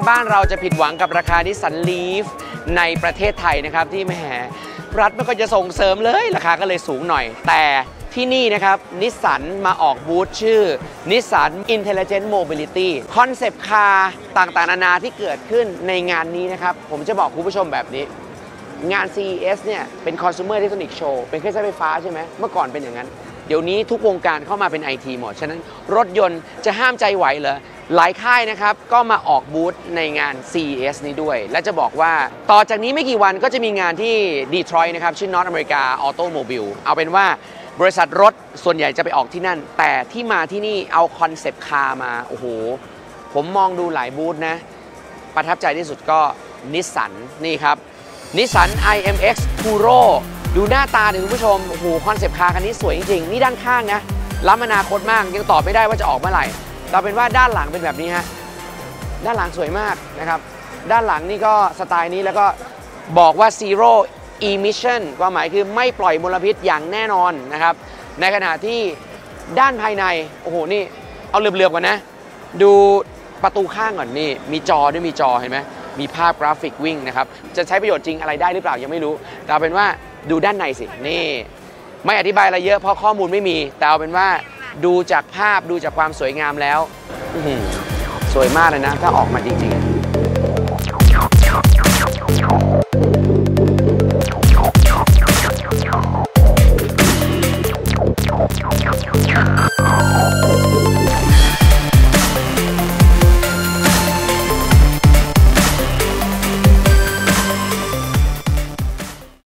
บ้านเราจะผิดหวังกับราคานิสสันลีฟในประเทศไทยนะครับที่แหมรัฐไม่ค่อยจะส่งเสริมเลยราคาก็เลยสูงหน่อยแต่ที่นี่นะครับนิสสันมาออกบูธชื่อนิสสัน Intelligent Mobility คอนเซปต์คาร์ต่างๆนานาที่เกิดขึ้นในงานนี้นะครับผมจะบอกคุณผู้ชมแบบนี้งาน CES เนี่ยเป็น Consumer Electronics Show เป็นเครื่องใช้ไฟฟ้าใช่ไหมเมื่อก่อนเป็นอย่างนั้นเดี๋ยวนี้ทุกวงการเข้ามาเป็น IT หมดฉะนั้นรถยนต์จะห้ามใจไหวเหรอหลายค่ายนะครับก็มาออกบูธในงาน CES นี้ด้วยและจะบอกว่าต่อจากนี้ไม่กี่วันก็จะมีงานที่ดีทรอยต์นะครับชื่อ North America Automobile เอาเป็นว่าบริษัทรถส่วนใหญ่จะไปออกที่นั่นแต่ที่มาที่นี่เอาคอนเซปต์คาร์มาโอ้โหผมมองดูหลายบูธนะประทับใจที่สุดก็นิสสันนี่ครับนิสสัน IMX Turo ดูหน้าตาดิคุณผู้ชมโอ้โหคอนเซปต์คาร์คันนี้สวยจริงๆนี่ด้านข้างนะล้ำอนาคตมากยังตอบไม่ได้ว่าจะออกเมื่อไหร่เราเป็นว่าด้านหลังเป็นแบบนี้ฮะด้านหลังสวยมากนะครับด้านหลังนี่ก็สไตล์นี้แล้วก็บอกว่า Zero Emission ความหมายคือไม่ปล่อยมลพิษอย่างแน่นอนนะครับในขณะที่ด้านภายในโอ้โหนี่เอาเหลือบๆก่อนนะดูประตูข้างก่อนนี่มีจอด้วยมีจอเห็นไหมมีภาพกราฟิกวิ่งนะครับจะใช้ประโยชน์จริงอะไรได้หรือเปล่ายังไม่รู้แต่เอาเป็นว่าดูด้านในสินี่ไม่อธิบายอะไรเยอะเพราะข้อมูลไม่มีแต่เอาเป็นว่าดูจากภาพดูจากความสวยงามแล้วสวยมากเลยนะถ้าออกมาจริง